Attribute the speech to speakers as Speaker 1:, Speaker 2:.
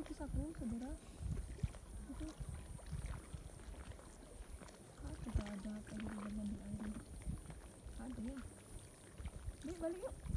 Speaker 1: Dito sa ko, sa dira. Dito. Ada kayak naman di air. Ada ya. Di balik yuk.